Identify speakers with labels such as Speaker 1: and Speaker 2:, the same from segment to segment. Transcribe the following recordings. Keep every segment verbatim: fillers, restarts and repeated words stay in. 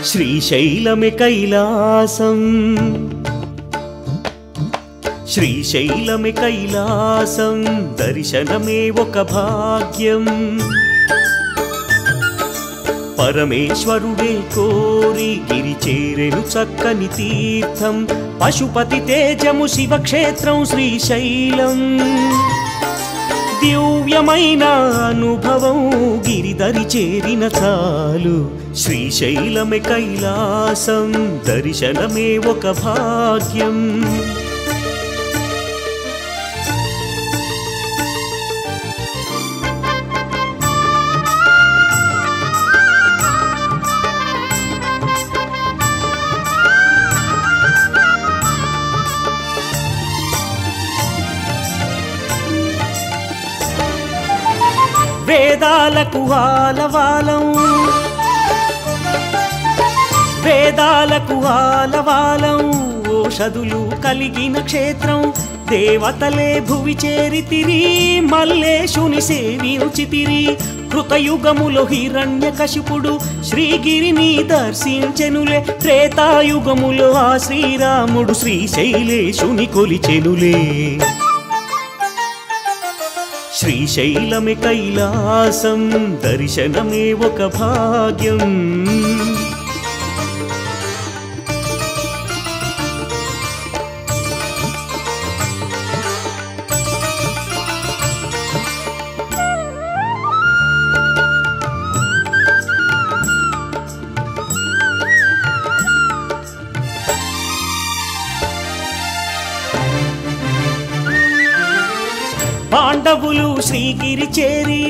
Speaker 1: శ్రీశైలమే కైలాసం శ్రీశైలమే కైలాసం దర్శనమే ఒక భాగ్యం పరమేశ్వరుడే కోరి గిరి చేరెను చక్కని తీర్థం పశుపతి తేజము శివక్షేత్రం శ్రీశైలం దివ్యమైన అనుభవం గిరిదరి చేరిన చాలు శ్రీశైలమే కైలాసం దర్శనమే ఒక భాగ్యం వేదాలకు ఆలవాలం వేదాలకు ఆలవాలం ఓషధులు కలిగిన క్షేత్రం దేవతలే భువి చేరితిరి మల్లేశుని సేవించితిరి కృతయుగములో హిరణ్యకశిపుడు శ్రీగిరిని దర్శించెనులే త్రేతాయుగములో ఆ శ్రీరాముడు శ్రీశైలేశుని కొలిచెనులే శ్రీశైలమే కైలాసం దర్శనమే ఒక భాగ్యం పాండవులు శ్రీగిరి చేరి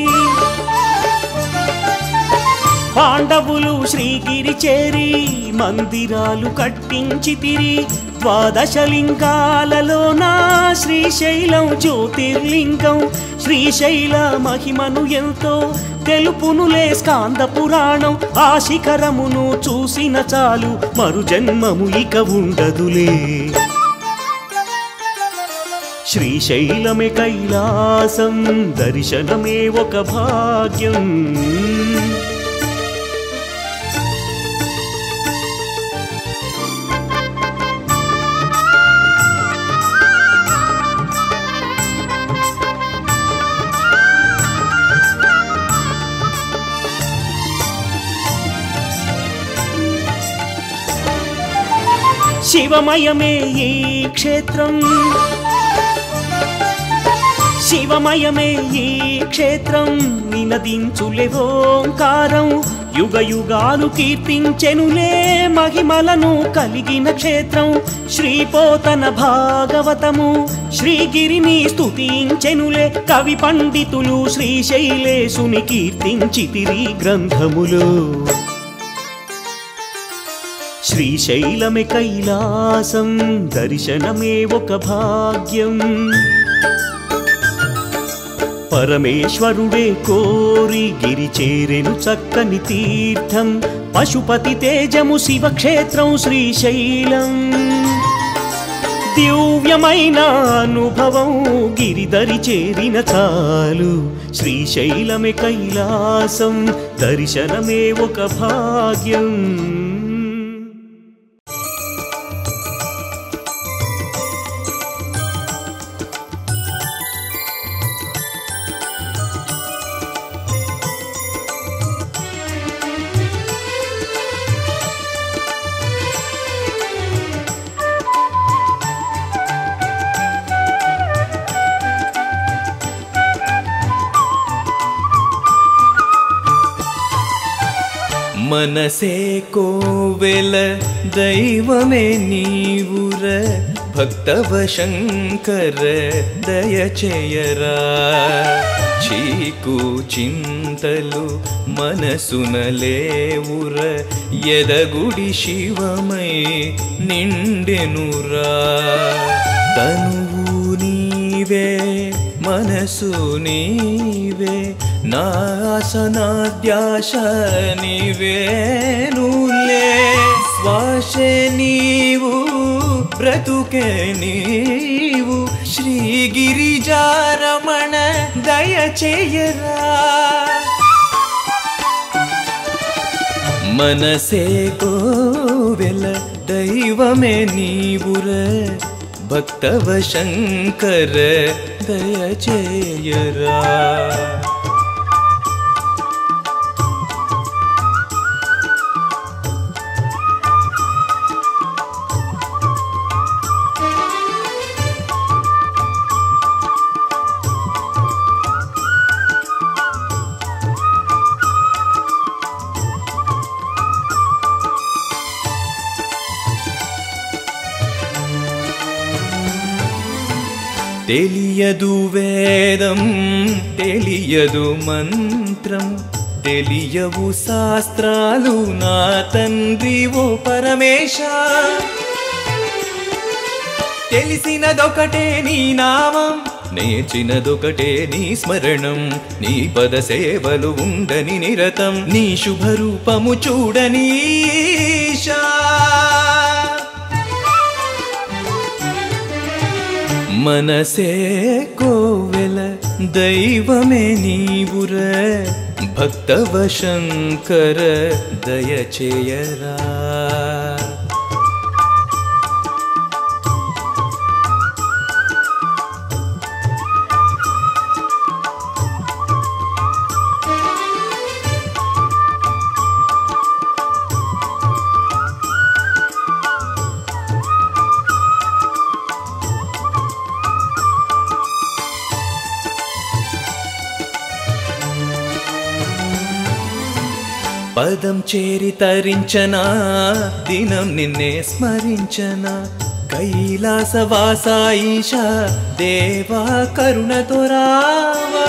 Speaker 1: పాండవులు శ్రీగిరి చేరి మందిరాలు కట్టించితిరి ద్వాదశలింగాలలోన శ్రీశైలం జ్యోతిర్లింగం శ్రీశైల మహిమను ఎంతో తెలుపునులే స్కాంద పురాణం ఆ శిఖరమును చూసిన చాలు మరు జన్మము ఇక ఉండదులే శ్రీశైలమే కైలాసం దర్శనమే ఒక భాగ్యం శివమయమే ఈ క్షేత్రం శివమయమే ఈ క్షేత్రం నినదించులే ఓంకారం యుగ యుగాలు కీర్తించెనులే మహిమలను కలిగిన క్షేత్రం శ్రీపోతన భాగవతము శ్రీగిరిని స్తుతించెనులే కవి పండితులు శ్రీశైలేశుని కీర్తించితిరి గ్రంథములు శ్రీశైలమే కైలాసం దర్శనమే ఒక భాగ్యం పరమేశ్వరుడే కోరి గిరి చేరెను చక్కని తీర్థం పశుపతి తేజము శివక్షేత్రం శ్రీశైలం దివ్యమైన అనుభవం గిరిదరి చేరిన చాలు శ్రీశైలమే కైలాసం దర్శనమే ఒక భాగ్యం
Speaker 2: मनसे कोवेल दैवमे नीवुर भक्तव शंकर दयचेयरा चीकु चिंतलु मनसुनलेवुर यदगुडि शिवमय निंडेनुरा तनुवु नीवे मनसु नीवे नासनाद्याश नीवेनुले श्वास नीवु ब्रतुके नीवु श्रीगिरिजारमण दयचेयरा మనసే కోవెల దైవమే నీవుర భక్తవ శంకర దయచేయరా తెలియదు వేదం తెలియదు మంత్రం తెలియవు శాస్త్రాలు నా తండ్రి ఓ పరమేశ తెలిసినదొకటే నీ నామం నేర్చినదొకటే నీ స్మరణం నీ పద సేవలు ఉండని నిరతం నీ శుభరూపము చూడని ఈశా మనసే కోవెల దైవమే నీవుర భక్తవ శంకర దయచేయరా పదం చేరి తరించనా దినం నిన్నే స్మరించనా కైలాసవాస ఈశా దేవా కరుణతో రావా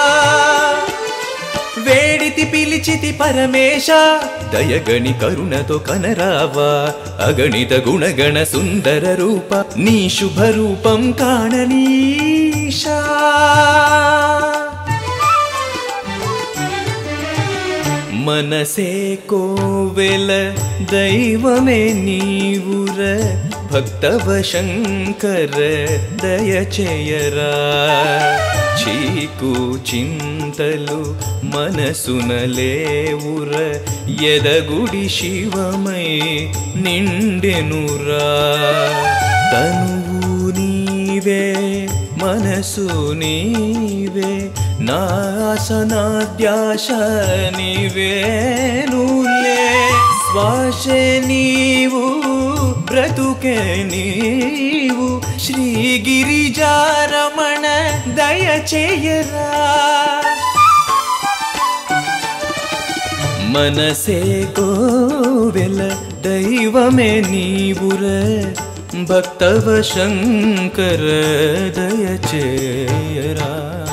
Speaker 2: వేడితి పిలిచితి పరమేశ దయగణి కరుణతో కనరావా అగణిత గుణగణ సుందర రూప నీ శుభ రూపం కాణనీశా మనసే కోవెల దైవమే నీవుర భక్తవ శంకర దయచేయరా చీకు చింతలు మనసున లేవుర ఎదగుడి శివమై నిండెనురా తనువు నీవే మనసు నీవే నాశనాద్యాశ నీవేనులే శ్వాసే నీవు బ్రతుకే నీవు శ్రీగిరిజారమణ దయచేయరా మనసే కోవెల దైవమే నీవుర భక్తవ శంకర దయచేయరా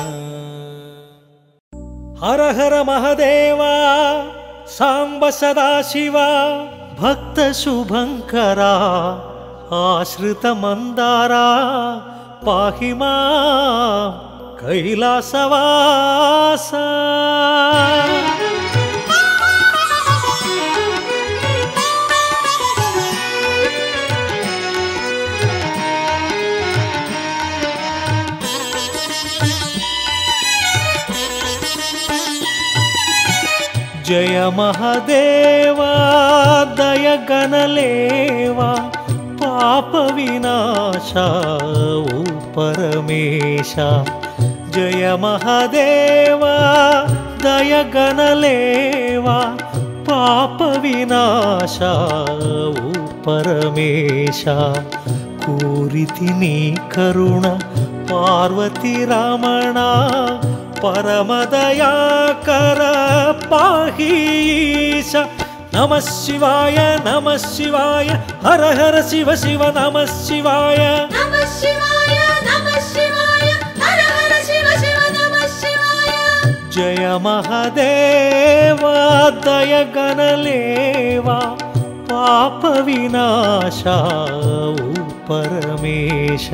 Speaker 1: హర హర మహదేవా సాంబ సదాశివ భక్త శుభంకరా ఆశ్రిత మందారా పాహి మాం కైలాసవాస జయ మహదేవా దయ గణలేవా పాప వినాశ ఓ పరమేశ జయ మహదేవా దయ గణలేవా పాప వినాశ ఓ పరమేశ కోరితి నీ కరుణ పార్వతి రమణ పరమదయాకర పాహీశ నమః శివాయ నమః శివాయ హర హర శివ శివ నమః శివాయ
Speaker 3: నమః శివాయ నమః శివాయ హర హర శివ శివ నమః శివాయ
Speaker 1: జయ మహదేవా దయ గణలేవా పాప వినాశ ఓ పరమేశ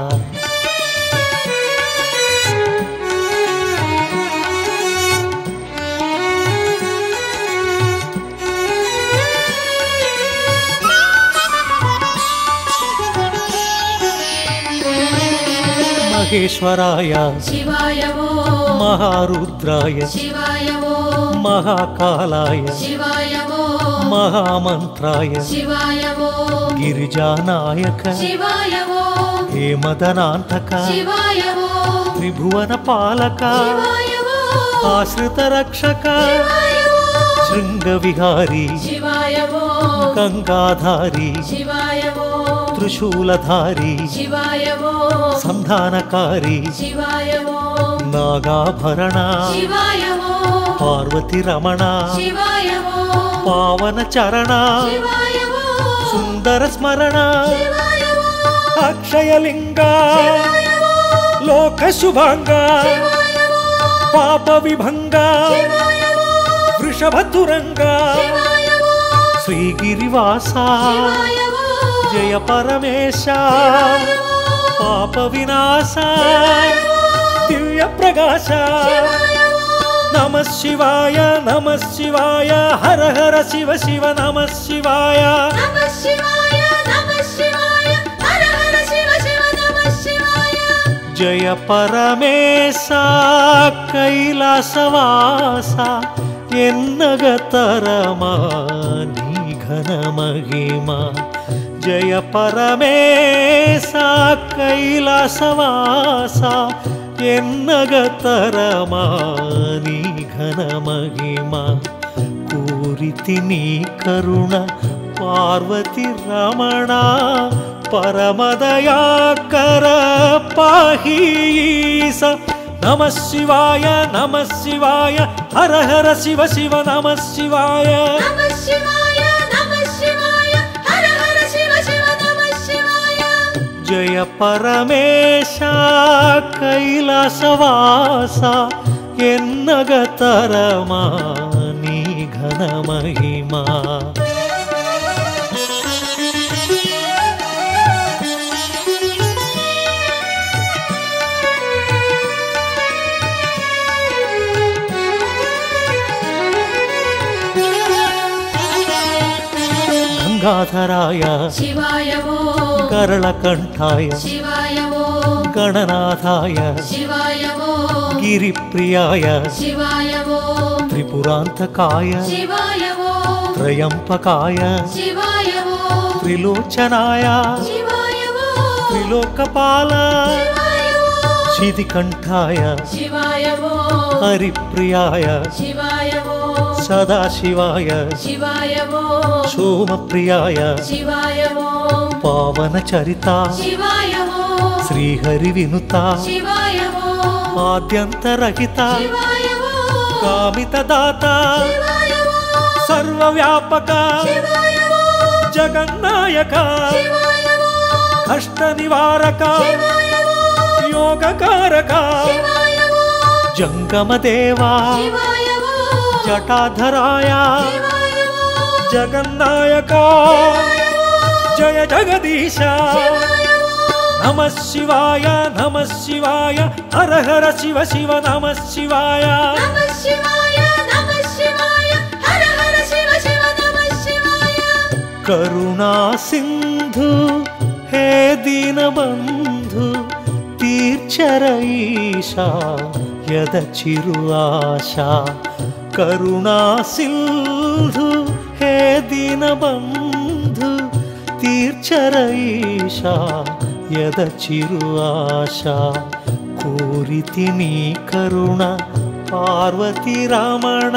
Speaker 1: మహేశ్వరాయ
Speaker 3: శివాయ ఓ
Speaker 1: మహారుద్రాయ
Speaker 3: శివాయ ఓ
Speaker 1: మహాకాలాయ
Speaker 3: శివాయ ఓ
Speaker 1: महामन्त्राय
Speaker 3: शिवाय ओम
Speaker 1: गिरिजानायक
Speaker 3: शिवाय ओम
Speaker 1: हेमदनान्तक
Speaker 3: शिवाय ओम
Speaker 1: त्रिभुवनपालक
Speaker 3: शिवाय ओम
Speaker 1: आश्रितरक्षक
Speaker 3: शिवाय ओम
Speaker 1: शृङ्गविहारी
Speaker 3: शिवाय ओम
Speaker 1: गङ्गाधारी
Speaker 3: शिवाय ओम
Speaker 1: त्रिशूलधारी
Speaker 3: शिवाय ओम
Speaker 1: संधानकारी
Speaker 3: शिवाय ओम
Speaker 1: नागाभरण
Speaker 3: शिवाय ओम
Speaker 1: पार्वती रमण
Speaker 3: शिवाय ओम
Speaker 1: पावन चरण
Speaker 3: शिवाय ओम
Speaker 1: सुंदर स्मरण
Speaker 3: शिवाय ओम
Speaker 1: अक्षयलिंग
Speaker 3: शिवाय ओम
Speaker 1: लोक शुभांग
Speaker 3: शिवाय ओम
Speaker 1: पाप विभंग
Speaker 3: शिवाय ओम
Speaker 1: वृषभतुरंग
Speaker 3: शिवाय ओम
Speaker 1: श्रीगिरिवास
Speaker 3: शिवाय ओम
Speaker 1: जय परमेश पाप विनाश दिव्य प्रकाश नमः शिवाय नमः शिवाय हर हर शिव शिव नमः शिवाय
Speaker 3: नमः शिवाय नमः शिवाय हर हर शिव शिव नमः शिवाय
Speaker 1: जय परमेश कैलासवास एन्नगतरमा नी घन महिमा जय परमेश कैलासवास एन्नगतरमा नी घन महिमा कोरिति नी करुण पार्वती रमण परमदयाकर पाहि ईश नमः शिवाय नमः शिवाय हर हर शिव शिव नमः शिवाय
Speaker 3: नमः शिवाय नमः शिवाय हर हर शिव शिव नमः शिवाय
Speaker 1: जय परमेश कैलासवास एन्नगतरमा नी घन महिमा गंगाधराय
Speaker 3: शिवाय ओम
Speaker 1: करलकंठाय
Speaker 3: शिवाय ओम
Speaker 1: गणनाथाय
Speaker 3: शिवाय ओम
Speaker 1: गिरिप्रियाय
Speaker 3: शिवाय ओम
Speaker 1: त्रिपुरांतकाय
Speaker 3: शिवाय ओम
Speaker 1: त्रयंपकाय
Speaker 3: शिवाय ओम
Speaker 1: त्रिलोचनाय
Speaker 3: शिवाय ओम
Speaker 1: त्रिलोकपाल
Speaker 3: शिवाय ओम
Speaker 1: शितिकंठाय
Speaker 3: शिवाय ओम
Speaker 1: हरिप्रियाय
Speaker 3: शिवाय ओम
Speaker 1: सदाशिवाय
Speaker 3: शिवाय ओम
Speaker 1: सोमप्रियाय
Speaker 3: शिवाय ओम
Speaker 1: पावनचरिता
Speaker 3: शिवाय ओम
Speaker 1: श्रीहरिविनुता
Speaker 3: शिवाय ओम
Speaker 1: आद्यन्तरहिता
Speaker 3: शिवाय ओम
Speaker 1: कामितदाता
Speaker 3: शिवाय ओम
Speaker 1: सर्वव्यापक
Speaker 3: शिवाय ओम
Speaker 1: जगन्नायक
Speaker 3: शिवाय ओम
Speaker 1: कष्टनिवारक
Speaker 3: शिवाय ओम
Speaker 1: योगकारक
Speaker 3: शिवाय ओम
Speaker 1: जंगमदेवा
Speaker 3: शिवाय ओम
Speaker 1: जटाधराय
Speaker 3: शिवाय ओम
Speaker 1: जगन्नायक जय जगदीश
Speaker 3: शिवाय ओम
Speaker 1: नमः शिवाय नमः शिवाय हर हर शिव शिव नमः शिवाय
Speaker 3: नमः शिवाय नमः शिवाय हर हर शिव शिव नमः शिवाय
Speaker 1: करुणा सिंधु हे दीनबंधु तीर्चर ईशा यदचिरु आशा करुणा सिंधु हे दीनबंधु तीर्चर ईशा यदचिरु आशा कोरिति नी करुण पार्वती रमण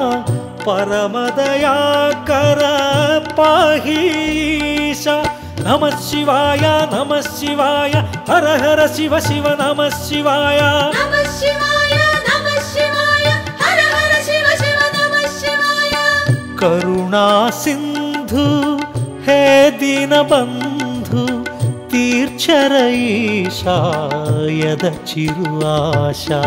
Speaker 1: परमदयाकर पाहि ईश नमः शिवाय नमः शिवाय हर हर शिव शिव नमः शिवाय
Speaker 3: नमः शिवाय नमः शिवाय हर हर शिव शिव नमः शिवाय
Speaker 1: करुणा सिंधु हे दीनबंधु तीर्चर ईशा यदचिरु आशा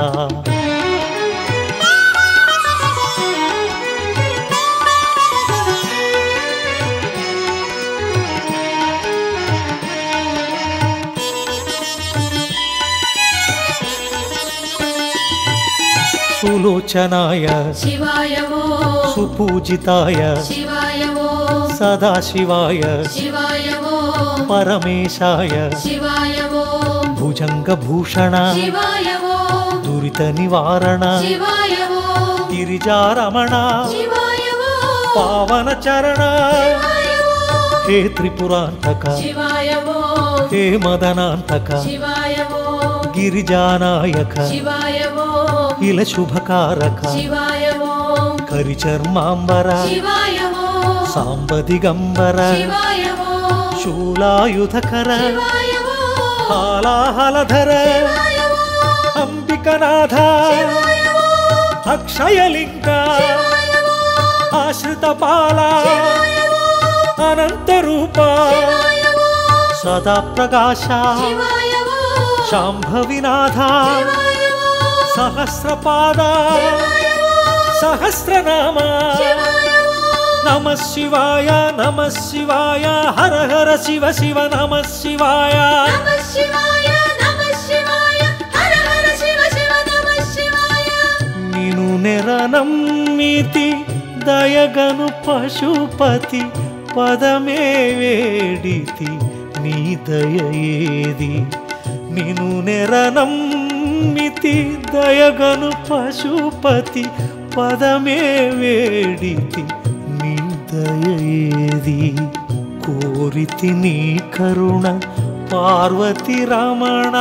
Speaker 1: सुलोचनाय
Speaker 3: शिवाय ओम
Speaker 1: सुपूजिताय
Speaker 3: शिवाय ओम
Speaker 1: सदाशिवाय
Speaker 3: शिवाय ओम
Speaker 1: परमेशाय
Speaker 3: शिवाय ओम
Speaker 1: भुजंगभूषण
Speaker 3: शिवाय ओम
Speaker 1: दुरित निवारण
Speaker 3: शिवाय ओम
Speaker 1: गिरिजारमण
Speaker 3: शिवाय ओम
Speaker 1: పావన చరణ
Speaker 3: శివాయ ఓం
Speaker 1: హే త్రిపురాంతక
Speaker 3: శివాయ ఓం
Speaker 1: హే మదనాంతక
Speaker 3: శివాయ ఓం
Speaker 1: గిరిజానాయక
Speaker 3: శివాయ ఓం
Speaker 1: ఇల శుభకారక
Speaker 3: శివాయ ఓం
Speaker 1: కరిచర్మాంబర
Speaker 3: శివాయ ఓం
Speaker 1: సాంబ దిగంబర
Speaker 3: శివాయ ఓం
Speaker 1: శూలాయుధకర
Speaker 3: శివాయ ఓం
Speaker 1: హాలాహలధర
Speaker 3: శివాయ ఓం
Speaker 1: అంబికనాథ
Speaker 3: శివాయ ఓం
Speaker 1: అక్షయలింగ
Speaker 3: శివాయ ఓం
Speaker 1: ఆశ్రితపాల
Speaker 3: శివాయ ఓం
Speaker 1: అనంతరూప
Speaker 3: శివాయ ఓం
Speaker 1: సదా ప్రకాశ
Speaker 3: శివాయ ఓం
Speaker 1: శాంభవినాథ
Speaker 3: శివాయ ఓం
Speaker 1: సహస్రపాద
Speaker 3: శివాయ ఓం
Speaker 1: సహస్రనామ
Speaker 3: శివాయ ఓం
Speaker 1: నమ శివాయ నమ శివాయ హర హర శివ శివ నమ శివాయ
Speaker 3: నమః శివాయ నమః శివాయ హర హర శివ శివ నమః శివాయ
Speaker 1: నిను నెరనమ్మితి దయగను పశుపతి పదమే వేడితి నీ దయేది నిను నెరనమ్మితి దయగను పశుపతి పదమే వేడితి నీ దయేది కోరితి నీ కరుణ పార్వతి రమణ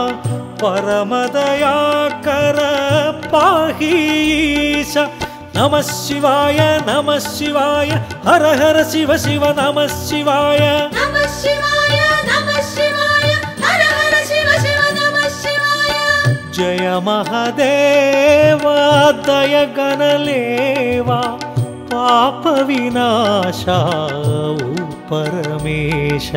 Speaker 1: పరమదయాకర పాహీశ నమ శివాయ నమ శివాయ హర హర శివ శివ నమ శివాయ
Speaker 3: నమః శివాయ నమః శివాయ హర హర శివ శివ నమః శివాయ
Speaker 1: జయ మహదేవా దయగణలేవా పాప వినాశ ఓ పరమేశ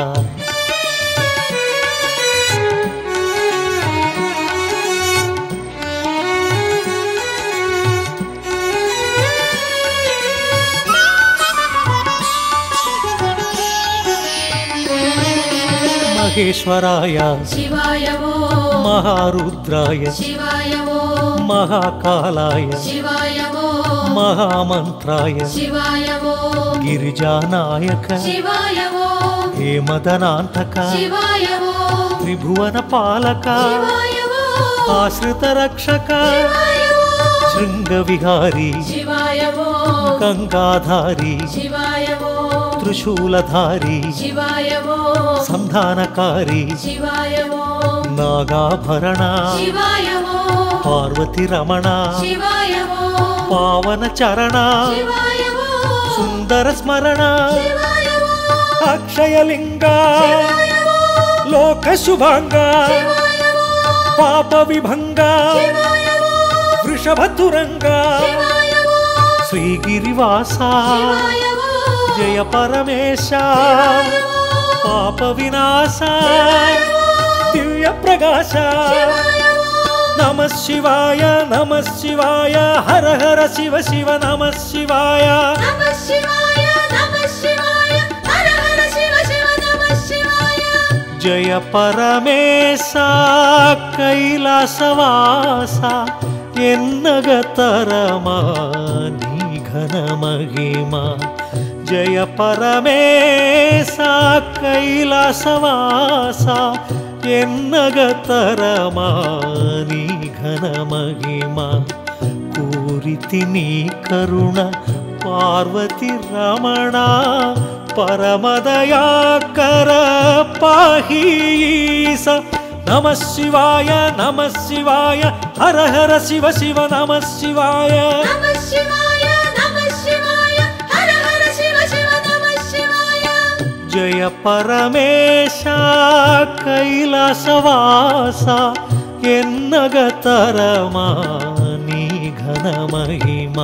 Speaker 1: మహేశ్వరాయ
Speaker 3: శివాయ ఓం
Speaker 1: మహారుద్రాయ
Speaker 3: శివాయ ఓం
Speaker 1: మహాకాలాయ
Speaker 3: శివాయ ఓం
Speaker 1: మహామంత్రాయ
Speaker 3: శివాయ ఓం
Speaker 1: గిరిజానాయక
Speaker 3: శివాయ ఓం
Speaker 1: హేమదనాంతక
Speaker 3: శివాయ ఓం
Speaker 1: త్రిభువన పాలక
Speaker 3: శివాయ ఓం
Speaker 1: ఆశ్రిత రక్షక
Speaker 3: శివాయ ఓం
Speaker 1: శృంగ విహారీ
Speaker 3: శివాయ ఓం
Speaker 1: గంగాధారి
Speaker 3: శివాయ ఓం
Speaker 1: త్రిశూలధారి
Speaker 3: శివాయ ఓం
Speaker 1: సంధానకారి
Speaker 3: శివాయ ఓం
Speaker 1: నాగాభరణ
Speaker 3: శివాయ ఓం
Speaker 1: పార్వతి రమణ
Speaker 3: శివాయ ఓం
Speaker 1: పావన చరణ
Speaker 3: శివాయ ఓం
Speaker 1: సుందర స్మరణ
Speaker 3: శివాయ ఓం
Speaker 1: అక్షయలింగ
Speaker 3: శివాయ ఓం
Speaker 1: లోక శుభాంగ
Speaker 3: శివాయ ఓం
Speaker 1: పాప విభంగ
Speaker 3: శివాయ ఓం
Speaker 1: వృషభతురంగ
Speaker 3: శివాయ ఓం
Speaker 1: శ్రీగిరివాస
Speaker 3: శివాయ ఓం
Speaker 1: జయ పరమేశ
Speaker 3: శివాయ ఓం
Speaker 1: పాప వినాశ దివ్య ప్రకాశ
Speaker 3: శివాయ ఓం
Speaker 1: నమ శివాయ నమ శివాయ హర హర శివ శివ నమ శివాయ
Speaker 3: నమః శివాయ నమః శివాయ హర హర శివ శివ నమః శివాయ
Speaker 1: జయ పరమేశ కైలాసవాస ఎన్నగతరమా నీ ఘన మహిమ జయ పరమేశ కైలాసవాస ఎన్నగతరమా నీ ఘన మహిమ కోరితి నీ కరుణ పార్వతి రమణ పరమదయాకర పాహీస నమ శివాయ నమ శివాయ హర హర శివ శివ నమ శివాయ
Speaker 3: నమః శివాయ నమః శివాయ హర హర శివ శివ నమః శివాయ
Speaker 1: జయ పరమేశ కైలాసవాస ఎన్నగతరమా నీ ఘన మహిమా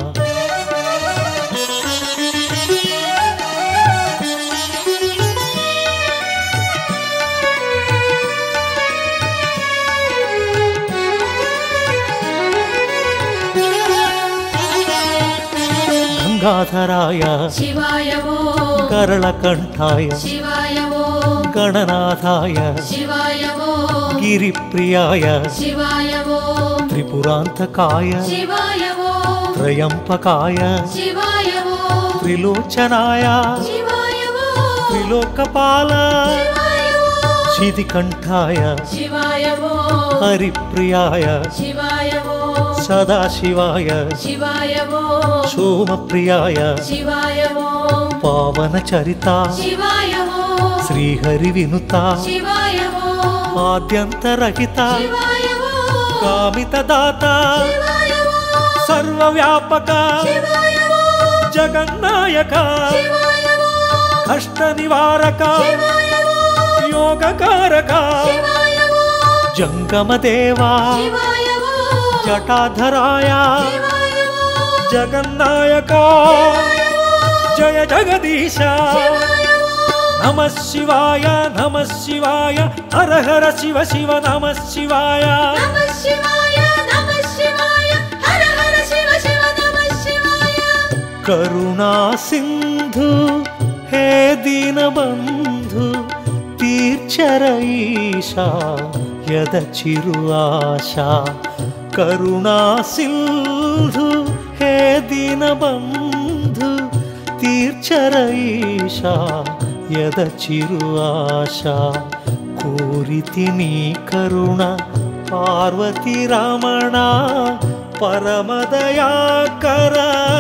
Speaker 1: గంగాధరాయ
Speaker 3: శివాయ ఓం
Speaker 1: కరళకంఠాయ
Speaker 3: శివాయ ఓం
Speaker 1: గణనాథాయ
Speaker 3: శివాయ ఓం
Speaker 1: గిరిప్రియాయ
Speaker 3: శివాయ ఓం
Speaker 1: త్రిపురాంతకాయ
Speaker 3: శివాయ ఓం
Speaker 1: త్రయంపకాయ
Speaker 3: శివాయ ఓం
Speaker 1: త్రిలోచనాయ
Speaker 3: శివాయ ఓం
Speaker 1: త్రిలోకపాల
Speaker 3: శివాయ ఓం
Speaker 1: శితికంఠాయ
Speaker 3: శివాయ ఓం
Speaker 1: హరిప్రియాయ
Speaker 3: శివాయ ఓం
Speaker 1: సదాశివాయ
Speaker 3: శివాయ ఓం
Speaker 1: సోమప్రియాయ
Speaker 3: శివాయ ఓం
Speaker 1: పావన చరిత
Speaker 3: శివాయ ఓం
Speaker 1: శ్రీహరి వినుత
Speaker 3: శివాయ ఓం
Speaker 1: ఆద్యంతరహిత
Speaker 3: శివాయ ఓం
Speaker 1: కామిత దాత
Speaker 3: శివాయ ఓం
Speaker 1: సర్వవ్యాపక
Speaker 3: శివాయ ఓం
Speaker 1: జగన్నాయక
Speaker 3: శివాయ ఓం
Speaker 1: కష్ట నివారక
Speaker 3: శివాయ ఓం
Speaker 1: యోగకారక
Speaker 3: శివాయ ఓం
Speaker 1: జంగమ దేవా
Speaker 3: శివాయ ఓం
Speaker 1: జటాధరాయ
Speaker 3: శివాయ ఓం
Speaker 1: జగన్నాయక జయ జగదీశ
Speaker 3: శివాయ ఓం
Speaker 1: నమ శివాయ నమ శివాయ హర హర శివ శివ నమ శివాయ
Speaker 3: నమః శివాయ నమః శివాయ హర హర శివ శివ నమః శివాయ
Speaker 1: కరుణా సింధు హే దీనబంధు తీర్చర ఈశా యద చిరు ఆశా కరుణా సింధు హే దీనబంధు తీర్చర ఈశా యద చిరు ఆశా కోరితి నీ కరుణ పార్వతి రమణ పరమదయాకర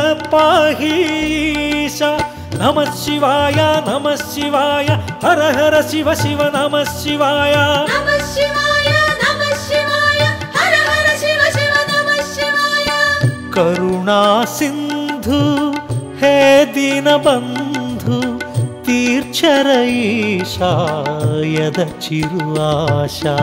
Speaker 1: పాహీశ నమ శివాయ నమ శివాయ హర హర శివ శివ నమ శివాయ
Speaker 3: నమః శివాయ నమః శివాయ హర హర శివ శివ నమః శివాయ
Speaker 1: కరుణా సింధు హే దీనబంధు తీర్చర ఈశా యద చిరు ఆశా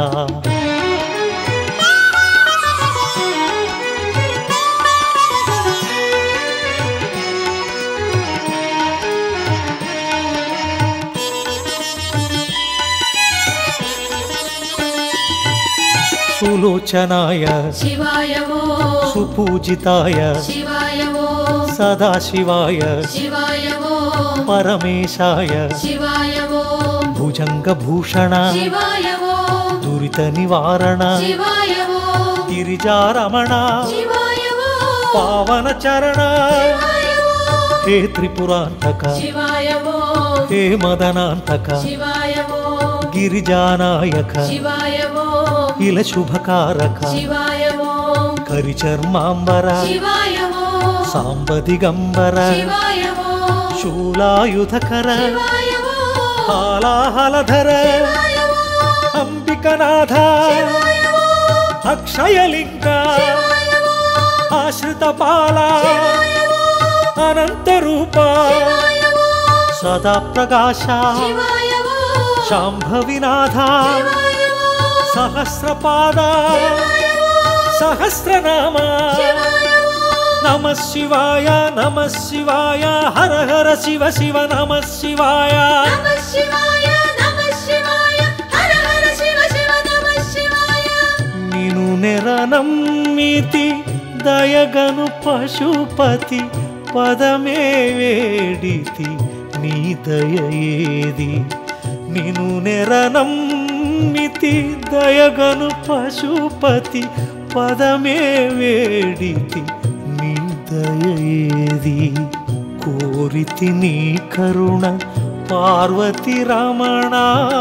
Speaker 1: సులోచనాయ
Speaker 3: శివాయ ఓం
Speaker 1: సుపూజితాయ
Speaker 3: శివాయ ఓం
Speaker 1: సదాశివాయ
Speaker 3: శివాయ ఓం
Speaker 1: పరమేశాయ
Speaker 3: శివాయ ఓం
Speaker 1: భుజంగభూషణ
Speaker 3: శివాయ ఓం
Speaker 1: దురిత నివారణ
Speaker 3: శివాయ ఓం
Speaker 1: గిరిజారమణ
Speaker 3: శివాయ ఓం
Speaker 1: పావన చరణ
Speaker 3: శివాయ ఓం
Speaker 1: హే త్రిపురాంతక
Speaker 3: శివాయ ఓం
Speaker 1: హే మదనాంతక
Speaker 3: శివాయ ఓం
Speaker 1: గిరిజానాయక
Speaker 3: శివాయ ఓం
Speaker 1: ఇల శుభకారక
Speaker 3: శివాయ ఓం
Speaker 1: కరిచర్మాంబర
Speaker 3: శివాయ ఓం
Speaker 1: సాంబదిగంబర
Speaker 3: శివాయ ఓం
Speaker 1: శూలాయుధకర
Speaker 3: శివాయ ఓం
Speaker 1: హాలాహలధర
Speaker 3: శివాయ ఓం
Speaker 1: అంబికనాథ
Speaker 3: శివాయ ఓం
Speaker 1: అక్షయలింగ
Speaker 3: శివాయ ఓం
Speaker 1: ఆశ్రితపాల
Speaker 3: శివాయ ఓం
Speaker 1: అనంతరూప
Speaker 3: శివాయ ఓం
Speaker 1: సదా ప్రకాశ
Speaker 3: శివాయ ఓం
Speaker 1: శాంభవినాథ
Speaker 3: శివాయ ఓం
Speaker 1: సహస్రపాద
Speaker 3: శివాయ ఓం
Speaker 1: సహస్రనామ
Speaker 3: శివాయ ఓం
Speaker 1: నమ శివాయ నమ శివాయ హర హర శివ శివ నమ శివాయ
Speaker 3: నమః శివాయ నమః శివాయ హర హర శివ శివ నమః శివాయ
Speaker 1: నిను నెరనమ్మితి దయగను పశుపతి పదమే వేడితి నీ దయ ఏది నిను నెరనమ్మితి దయగను పశుపతి పదమే వేడితి నీ దయ ఏది కోరితి నీ కరుణ పార్వతి రమణ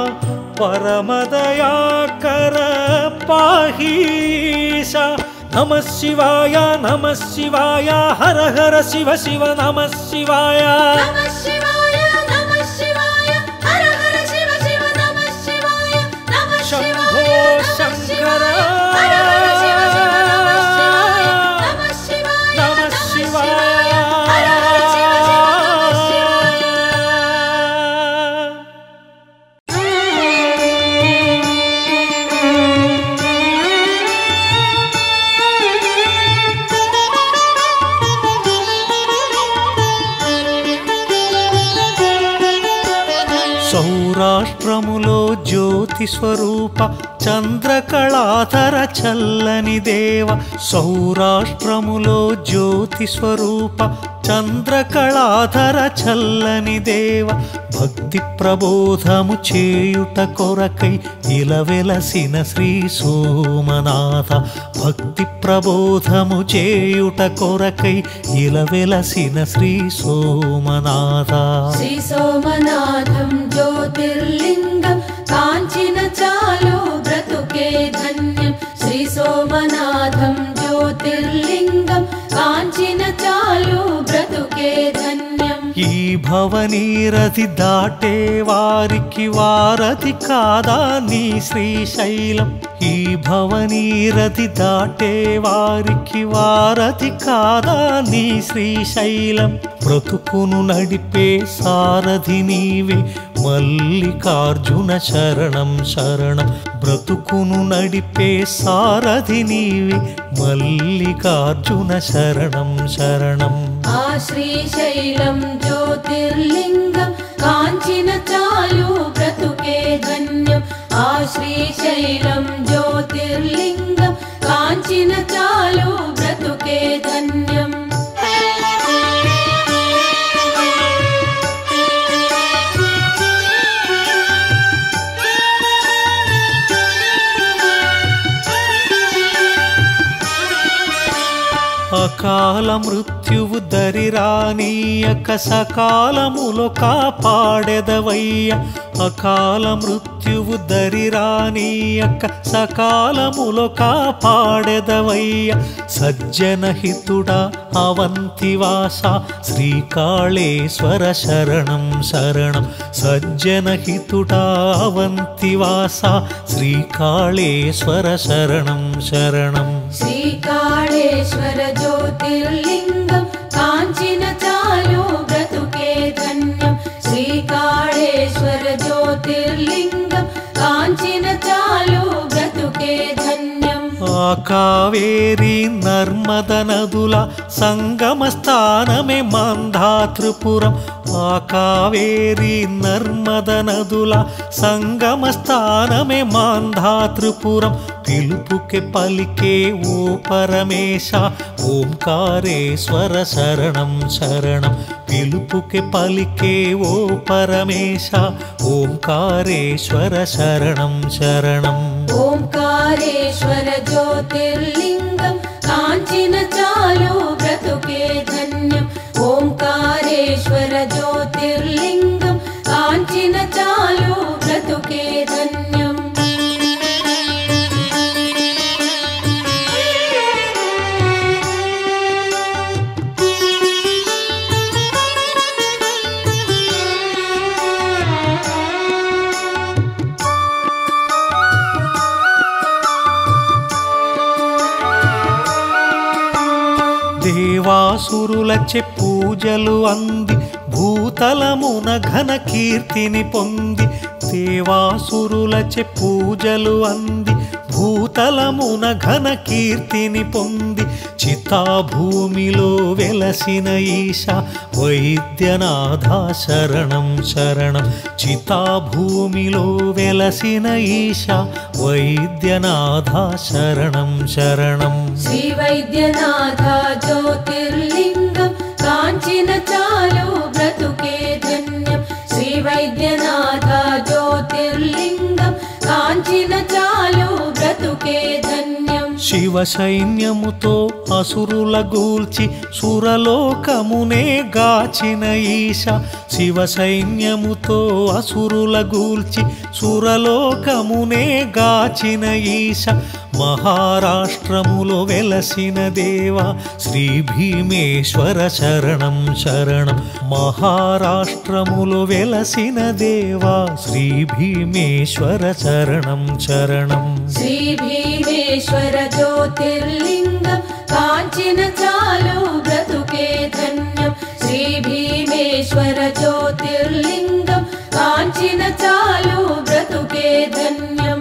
Speaker 1: పరమదయాకర పాహీశ నమ శివాయ నమ శివాయ హర హర శివ శివ నమ శివాయ
Speaker 3: నమః శివాయ నమః శివాయ హర హర శివ శివ నమః శివాయ నమః
Speaker 1: శంభో
Speaker 3: శివాయ నమః
Speaker 1: శంకర
Speaker 3: శివాయ హర హర శివ శివ నమః శివాయ నమః
Speaker 1: నమ
Speaker 3: శివాయ
Speaker 1: శివాయ
Speaker 3: హర హర శివ శివ నమః శివాయ
Speaker 1: సౌరాష్ట్రములో జ్యోతి స్వరూప చంద్రకళాధర చల్లని దేవ సౌరాష్ట్రములో జ్యోతి స్వరూప చంద్రకళాధర చల్లని దేవ భక్తి ప్రబోధము చేయుట కొరకై ఇలవెలసిన శ్రీ సోమనాథ భక్తి ప్రబోధము చేయుట కొరకై ఇలవెలసిన శ్రీ సోమనాథ
Speaker 3: శ్రీ సోమనాథం జ్యోతిర్లింగం కాంచిన చాలు బ్రతుకే ధన్యం శ్రీ సోమనాథం జ్యోతిర్లింగం
Speaker 1: భవనీరథి దాటే వారికి వారధి కాదా నీ శ్రీశైలం ఈ భవనీరథి దాటే వారికి వారధి కాదా నీ శ్రీశైలం బ్రతుకును నడిపే సారథి నీవే మల్లికార్జున శరణం శరణం బ్రతుకును నడిపే సారథి నీవే మల్లికార్జున శరణం శరణం
Speaker 3: ఆ శ్రీశైలం జ్యోతిర్లింగం కాంచిన చాలు బ్రతుకే ధన్యం ఆ శ్రీశైలం జ్యోతిర్లింగం కాంచిన చాలు బ్రతుకే ధన్యం
Speaker 1: అకాల మృత్యువు దరిరానీయక సకాలములో కాపాడెదవయ్య అకాల మృత్యువు దరిరానీయక సకాలములో కాపాడెదవయ్య సజ్జన హితుడా అవంతివాస శ్రీకాళేశ్వర శరణం శరణం సజ్జన హితుడా అవంతివాస శ్రీకాళేశ్వర శరణం శరణం
Speaker 3: శ్రీకాళేశ్వర జ్యోతిర్లింగం కాంచిన చాలు బ్రతుకే ధన్యం శ్రీకాళేశ్వర జ్యోతిర్లింగం కాంచిన చాలు బ్రతుకే ధన్యం
Speaker 1: ఆ కావేరి నర్మద నదుల సంగమ స్థానమే మాంధాతృపురం ఆ కావేరి నర్మద నదుల సంగమ స్థానమే మాంధాతృపురం పిలుపుకే పలికే ఓ పరమేశ ఓంకారేశ్వర శరణం శరణం పిలుపుకే పలికే ఓ పరమేశ ఓంకారేశ్వర శరణం శరణం
Speaker 3: ఓంకారేశ్వర జ్యోతిర్లింగం కాంచిన చాలు బ్రతుకే ధన్యం ఓంకారేశ్వర జ్యోతిర్లింగం కాంచిన చాలు బ్రతుకే ధన్యం
Speaker 1: దేవాసురులచే పూజలు అంది భూతలమున ఘన కీర్తిని పొంది దేవాసురులచే పూజలు అంది భూతలమున ఘన కీర్తిని పొంది చితాభూమిలో వెలసిన ఈశ వైద్యనాథ శరణం శరణం చితాభూమిలో వెలసిన ఈశ వైద్యనాథ శరణం శరణం
Speaker 3: శ్రీ వైద్యనాథ జ్యోతిర్లింగం కాంచిన చాలు బ్రతుకే ధన్యం శ్రీ వైద్యనాథ జ్యోతిర్లింగం కాంచిన చాలు బ్రతుకే ధన్యం
Speaker 1: శివ సైన్యముతో అసురుల గూల్చి సురలోకమునే గాచిన ఈశ శివ సైన్యముతో అసురుల గూల్చి సురలోకమునే గాచిన ఈశ మహారాష్ట్రములో వెలసిన దేవా శ్రీ భీమేశ్వర శరణం శరణం మహారాష్ట్రములో వెలసిన దేవా శ్రీ భీమేశ్వర శరణం శరణం
Speaker 3: శ్రీ భీమేశ్వర జ్యోతిర్లింగం కాంచిన చాలు బ్రతుకే ధన్యం శ్రీ భీమేశ్వర జ్యోతిర్లింగం కాంచిన చాలు బ్రతుకే ధన్యం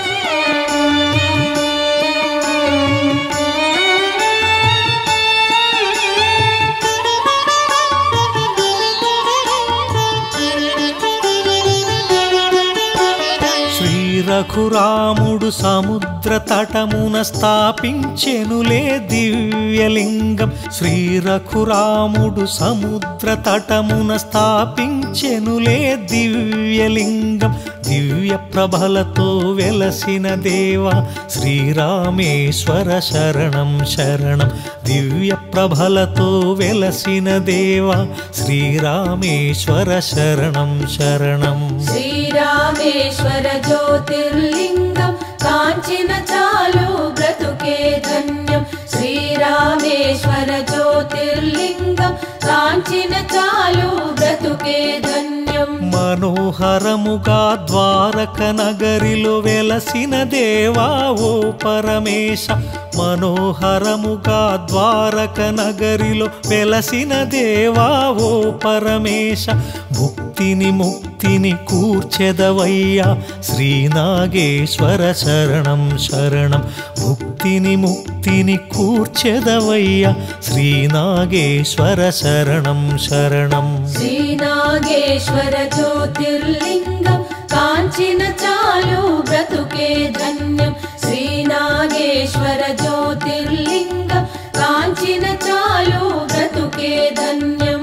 Speaker 1: రఘురాముడు సముద్ర తటమున స్థాపించెనులే దివ్యలింగం శ్రీ రఘురాముడు సముద్ర తటమున స్థాపించెనులే దివ్యలింగం దివ్య ప్రభలతో వెలసిన దేవా శ్రీరామేశ్వర శరణం శరణం దివ్య ప్రభలతో వెలసిన దేవా శ్రీరామేశ్వర శరణం శరణం
Speaker 3: శ్రీరామేశ్వర జ్యోతిర్లింగం కాంచిన చాలు బ్రతుకే ధన్యం శ్రీరామేశ్వర జ్యోతిర్లింగం కాంచిన చాలు బ్రతుకే
Speaker 1: మనోహరముగా ద్వారక నగరిలో వెలసిన దేవా ఓ పరమేశ మనోహరముగా ద్వారక నగరిలో వెలసిన దేవా ఓ పరమేశ ముక్తిని ముక్తిని కూర్చెదవయ్యా శ్రీనాగేశ్వర శరణం శరణం ముక్తిని ముక్తిని కూర్చెదవయ్యా శ్రీనాగేశ్వర శరణం శరణం
Speaker 3: శ్రీనాగేశ్వర జ్యోతిర్లింగం కాంచిన చాలు బ్రతుకే ధన్యం శ్రీనాగేశ్వర జ్యోతిర్లింగం కాంచిన చాలు బ్రతుకే ధన్యం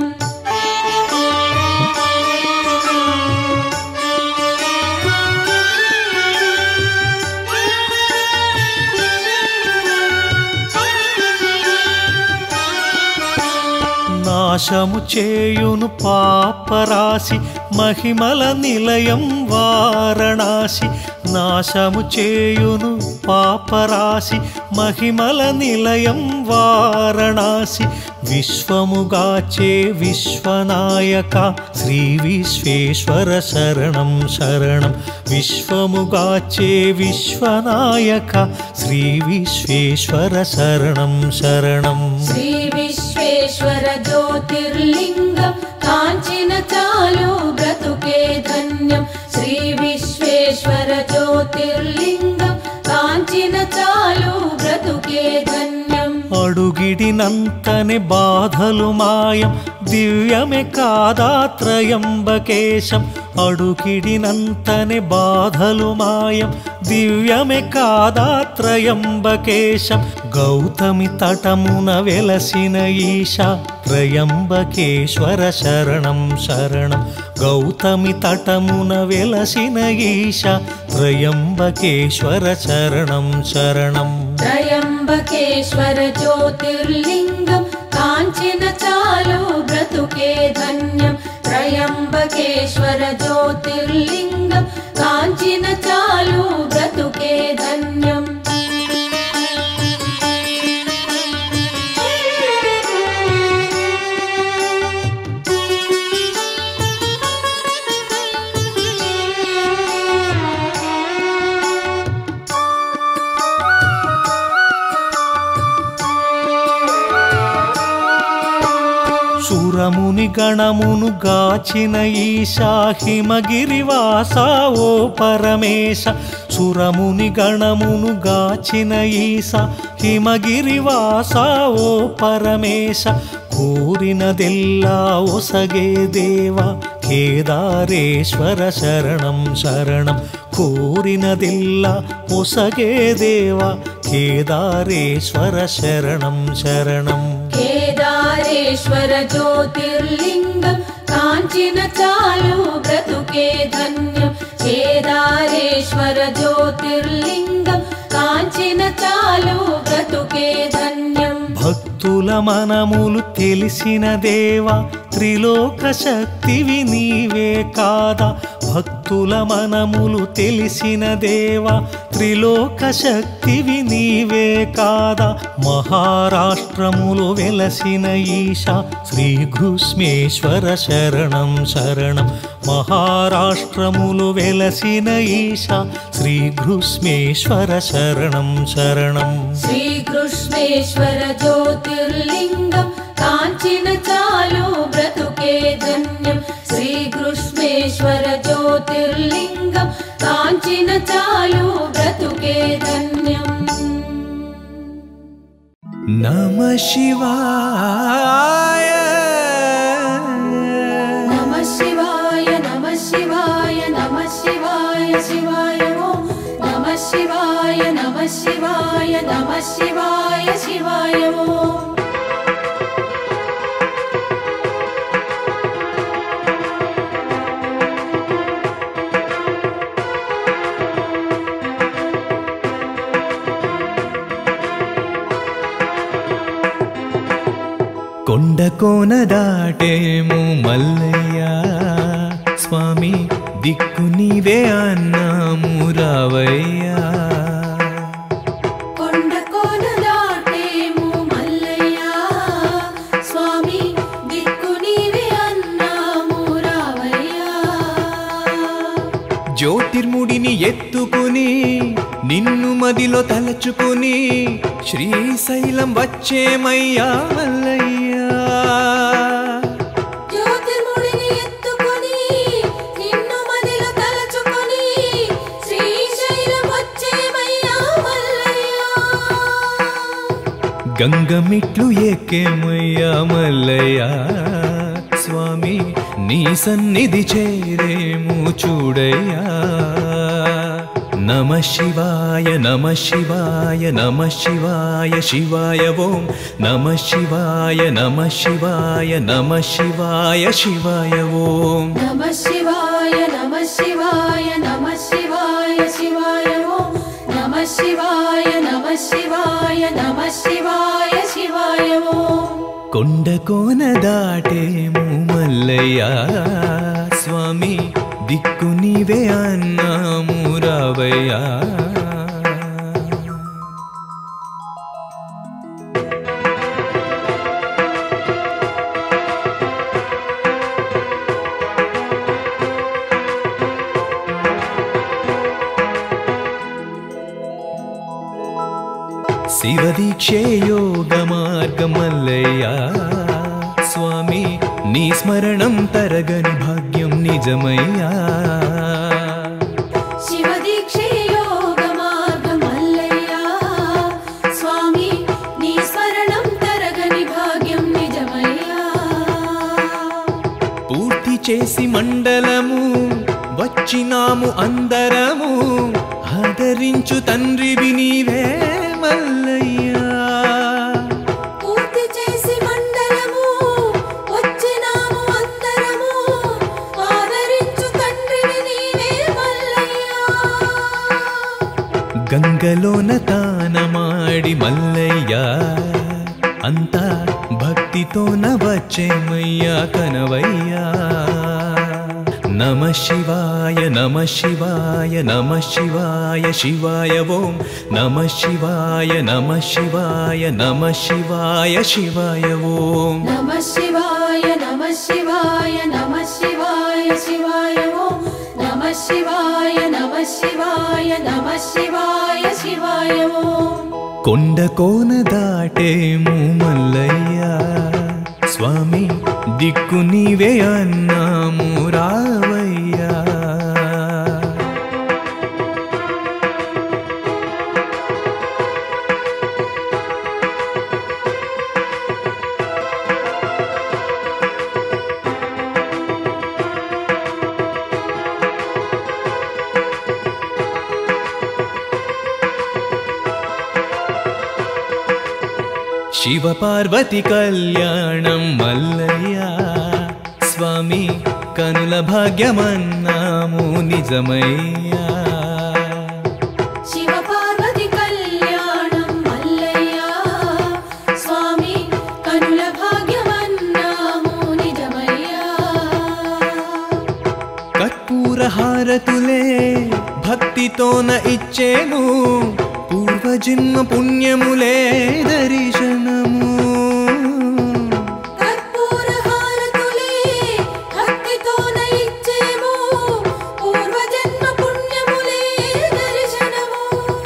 Speaker 1: నాశము చేయును పాపరాశి మహిమల నిలయం వారణాసి నాశము చేయును పాపరాశి మహిమల నిలయం వారణాసి విశ్వముగాచే విశ్వనాయక శ్రీ విశ్వేశ్వర శరణం శరణం విశ్వముగాచే విశ్వనాయక శ్రీ విశ్వేశ్వర శరణం శరణం
Speaker 3: శ్రీ విశ్వేశ్వర జ్యోతిర్లింగం కాంచిన చాలు బ్రతుకే ధన్యం శ్రీ విశ్వేశ్వర జ్యోతిర్లింగం కాంచిన చాలు బ్రతుకే ధన్యం
Speaker 1: అడుగిడినంతనే బాధలు మాయం దివ్యమే కాదా త్రయంబకేశం అడుగిడినంతనే బాధలు మాయం దివ్యమే కాదా త్రయంబకేశం గౌతమి తటమున వెలసిన ఈశా త్రయంబకేశ్వర శరణం శరణం గౌతమి తటమున వెలసిన ఈశా త్రయంబకేశ్వర శరణం శరణం
Speaker 3: త్రయంబకేశ్వర జ్యోతిర్లింగం కాంచిన చాలు బ్రతుకే ధన్యం త్రయంబకేశ్వర జ్యోతిర్లింగం కాంచిన చాలు బ్రతుకే ధన్యం
Speaker 1: సురముని గణమును గాచిన ఈశా హిమగిరివాసా ఓ పరమేశ సురముని గణమును గాచిన ఈశా హిమగిరివాసా ఓ పరమేశ కోరినదెల్లా ఒసగే దేవా కేదారేశ్వర శరణం శరణం కోరినదెల్లా ఒసగే దేవా కేదారేశ్వర శరణం శరణం
Speaker 3: కేదారేశ్వర జ్యోతిర్లింగం కాంచిన చాలు బ్రతుకే ధన్యం కేదారేశ్వర జ్యోతిర్లింగం కాంచిన చాలు బ్రతుకే ధన్యం
Speaker 1: భక్తుల మనములు తెలిసిన దేవా త్రిలోక శక్తివి నీవే కాదా భక్తుల మనములు తెలిసిన దేవా త్రిలోక శక్తివి నీవే కాదా మహారాష్ట్రములు వెలసిన ఈశా శ్రీ ఘృష్మేశ్వర శరణం శరణం మహారాష్ట్రములు వెలసిన ఈశా శ్రీ ఘృష్మేశ్వర శరణం శరణం
Speaker 3: శ్రీ కృష్ణేశ్వర జ్యోతిర్లింగం కాంచిన చాలు బ్రతుకే ధన్యం శ్రీ కృష్ణేశ్వర జ్యోతిర్లింగం కాంచిన చాలు బ్రతుకే ధన్యం
Speaker 2: నమః శివాయ
Speaker 3: నమః శివాయ నమః శివాయ నమః శివాయ శివాయ ఓం నమః శివాయ నమః శివాయ నమః శివాయ శివాయ ఓం
Speaker 2: కొండ కోన దాటేము మల్లయ్య స్వామి దిక్కు నీవే అన్నాము రావయ్యా
Speaker 3: కొండ కోన దాటేము మల్లయ్య స్వామి దిక్కు నీవే అన్నాము రావయ్యా
Speaker 2: ఎత్తుకుని నిన్ను మదిలో తలచుకుని శ్రీశైలం వచ్చేమయ్యా మల్లయ్యా
Speaker 3: జ్యోతిర్ముడిని ఎత్తుకొని నిన్ను మదిలో తలచుకొని శ్రీశైలం వచ్చేమయ్యా మల్లయ్యా
Speaker 2: గంగమిట్లు ఎక్కేమయ్యా మల్లయ్యా స్వామి నీ సన్నిధి చేరేము చూడయ్యా నమ శివాయ నమ శివాయ నమ శివాయ శివాయ ఓం నమ శివాయ నమ శివాయ నమ శివాయ శివాయ ఓం
Speaker 3: నమ శివాయ నమ శివాయ నమ శివాయ శివాయ ఓం నమ శివాయ నమ శివాయ నమ శివాయ శివాయ ఓం
Speaker 2: కొండ కోన దాటేము మల్లయ్యా స్వామి దిక్కు నీవే అన్నాము రావయ్యా శివదీక్షే యోగ మార్గం మల్లయ్యా స్వామి నీ స్మరణం తరగని భాగ్యం నిజమయ్యా
Speaker 3: శివదీక్షే యోగ మార్గం మల్లయ్యా స్వామి నీ స్మరణం తరగని భాగ్యం నిజమయ్యా
Speaker 2: పూర్తి చేసి మండలము వచ్చినాము అందరము ఆదరించు తండ్రివి నీవే మల్లయ్యా
Speaker 3: పూర్తి చేసి మండలము వచ్చినాము అందరము ఆదరించు తండ్రివి నీవే మల్లయ్యా
Speaker 2: గంగలోన తానమాడి మల్లయ్యా అంతా భక్తితోన వచ్చేమయ్యా కనవయ్యా నమ శివాయ నమ శివాయ నమ శివాయ శివాయ ఓం నమ శివాయ నమ శివాయ నమ శివాయ శివాయ ఓం
Speaker 3: నమ శివాయ నమ శివాయ నమ శివాయ శివాయ ఓం నమ శివాయ నమ శివాయ నమ శివాయ శివాయ ఓం
Speaker 2: కొండ కోన దాటేము మల్లయ్యా స్వామి దిక్కు నీవే అన్నాము రావయ్యా శివ పార్వతి కళ్యాణం మల్లయ్యా స్వామి కనుల భాగ్యమన్నాము నిజమయ్యా
Speaker 3: శివ పార్వతి కళ్యాణం మల్లయ్యా స్వామి కనుల భాగ్యమన్నాము నిజమయ్యా
Speaker 2: కర్పూర హారతులే భక్తితోన ఇచ్చేము పూర్వజన్మ పుణ్యములే దర్శనము
Speaker 3: కర్పూర హారతులే భక్తితోన ఇచ్చేము పూర్వజన్మ పుణ్యములే దర్శనము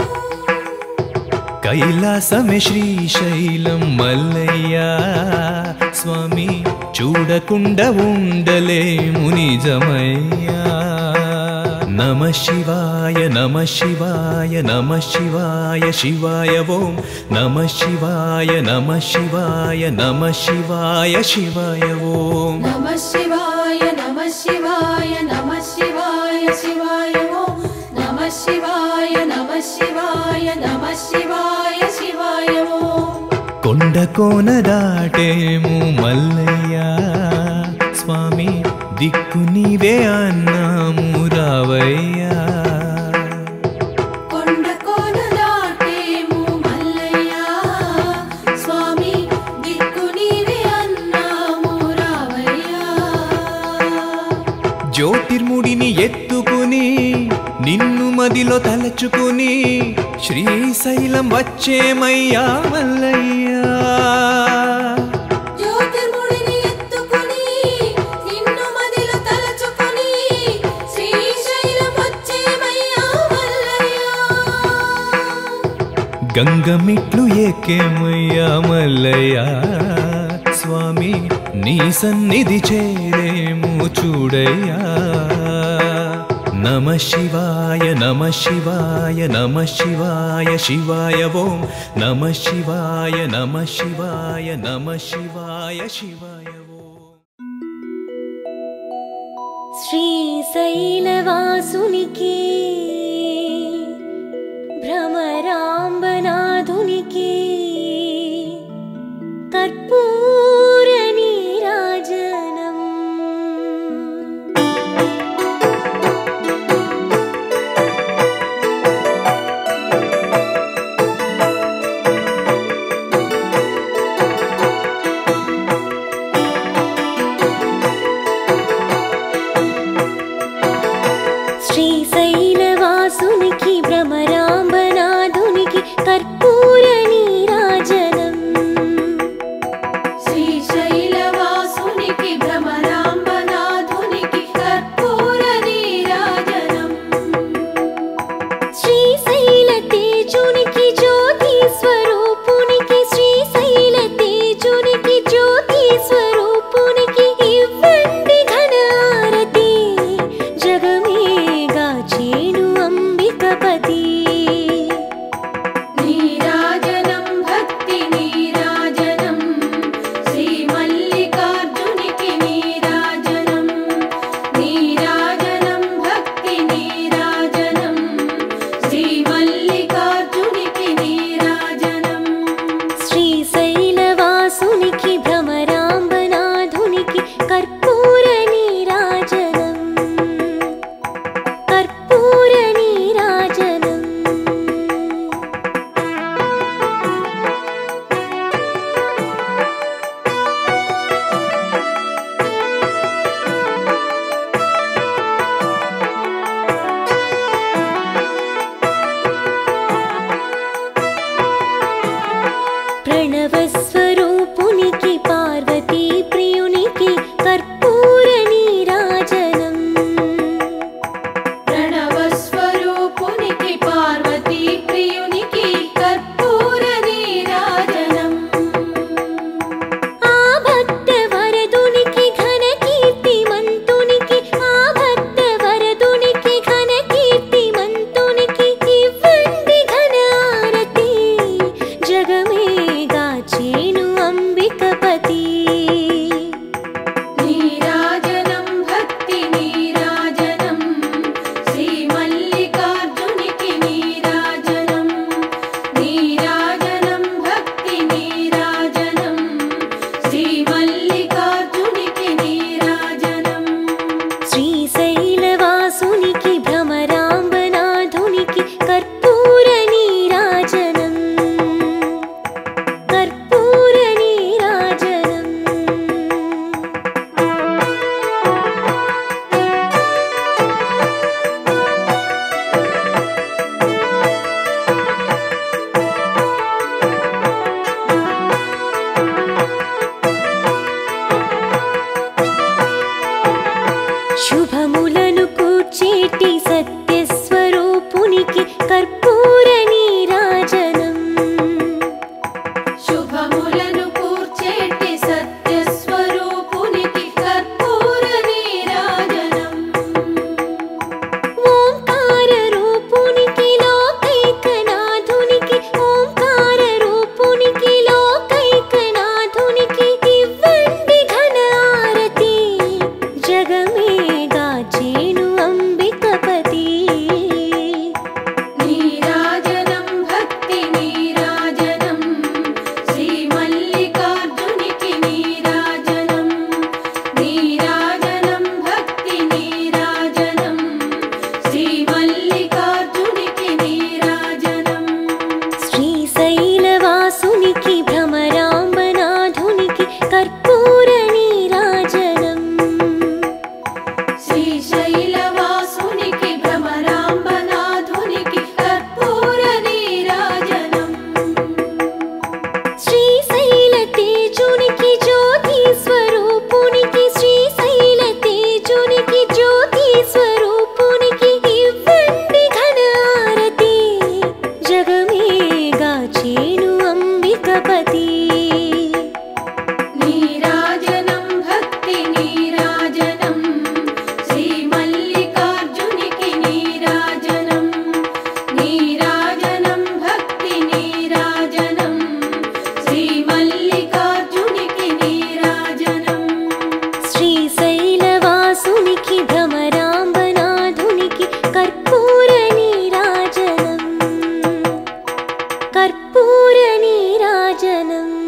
Speaker 2: కైలాసమే శ్రీశైలం మల్లయ్యా స్వామి చూడకుండా ఉండలేము నిజమయ్యా నమ శివాయ నమ శివాయ నమ శివాయ శివాయ ఓం నమ శివాయ నమ శివాయ నమ శివాయ శివాయ ఓం
Speaker 3: నమ శివాయ నమ శివాయ నమ శివాయ శివాయ ఓం నమ శివాయ నమ శివాయ నమ శివాయ శివాయ ఓం
Speaker 2: కొండ కోన దాటేము మల్లయ్యా స్వామి దిక్కు నీవే అన్నాము రావయ్యా
Speaker 3: కొండ కోన దాటేము మల్లయ్యా స్వామి దిక్కు నీవే అన్నాము రావయ్యా
Speaker 2: జ్యోతిర్ముడిని ఎత్తుకుని నిన్ను మదిలో తలచుకుని శ్రీశైలం వచ్చేమయ్యా మల్లయ్యా
Speaker 3: జ్యోతిర్ముడిని ఎత్తుకొని నిన్ను మదిలో తలచుకొని శ్రీశైలం వచ్చేమయ్యా
Speaker 2: గంగమిట్లు ఎక్కేమయ్యా మల్లయ్య స్వామి నీ సన్నిధి చేరేము చూడయ్యా నమః శివాయ నమః శివాయ నమః శివాయ శివాయ ఓం నమః శివాయ నమః శివాయ నమః శివాయ శివాయ ఓం
Speaker 4: శ్రీశైలవాసునికి భ్రమరాంబనాథునికి కర్పూర నీరాజనం శ్రీశైలవాసునికి భ్రమరాంబనాథునికి కర్పూర నీరాజనం
Speaker 3: శ్రీశైలవాసునికి భ్రమరాంబనాథునికి కర్పూర నీరాజనం
Speaker 4: శ్రీశైల తేజునికి జ్యోతి స్వరూపునికి శ్రీశైల తేజునికి జ్యోతి స్వరూపునికి ఇవ్వండి ఘనారతి జగమేగా చేను అంబికపతి
Speaker 3: నీరాజనం భక్తి నీరాజనం శ్రీ మల్లికార్జునికి నీరాజనం నీరాజనం భక్తి నీరాజనం శ్రీ మల్లికార్జునికి నీరాజనం
Speaker 4: శ్రీశైలవాసునికి భ్రమరాంబనాథునికి కర్పూర నీరాజనం కర్పూర నీరాజనం ప్రణవస్వరూపునికి పార్వతీ ప్రియునికి కర్పూర నీరాజనం
Speaker 3: ప్రణవస్వరూపునికి పార్వతీ ప్రియునికి కర్పూర నీరాజనం
Speaker 4: ఆ భక్త వరదునికి ఘన కీర్తిమంతునికి ఆ భక్త వరదునికి ఘన కీర్తిమంతునికి ఇవ్వండి ఘనారతి జగమేగా చేను गणपति
Speaker 3: नीराजनं भक्ति नीराजनं श्रीमल्लिकार्जुनिकी नीराजनं नीराजनं भक्ति नीराजनं श्रीमल्लिकार्जुनिकी नीराजनं
Speaker 4: श्रीशैलवासुनिकी भ्रमराम्बनाथुनिकी कर्पूर नीराजनम् कर्पूर नीराजनम्